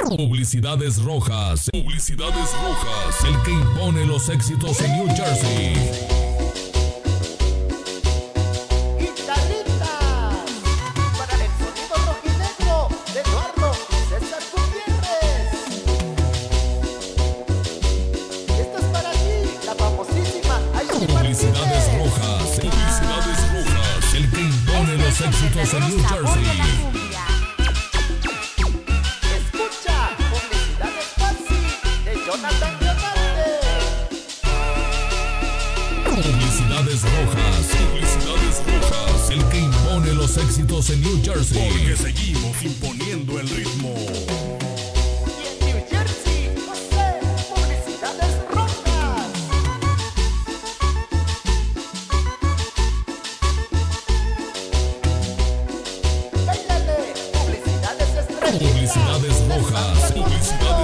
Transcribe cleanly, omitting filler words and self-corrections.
Publicidades Rojas. Publicidades Rojas. El que impone los éxitos en New Jersey. Guitarritas para el sonido rojinegro de Eduardo y César Gutiérrez. Esto es para ti, la famosísima Ayoshi Publicidades Martínez. Rojas. Publicidades Rojas. El que impone los éxitos en New Jersey. Escucha, publicidades fácil de Jonathan Diamante. Publicidades Rojas. Publicidades Rojas. El que impone los éxitos en New Jersey. Porque seguimos imponiendo el ritmo. Y en New Jersey, no sé, publicidades rojas. Bailale, publicidades estrellitas. Publicidades Rojas. Publicidades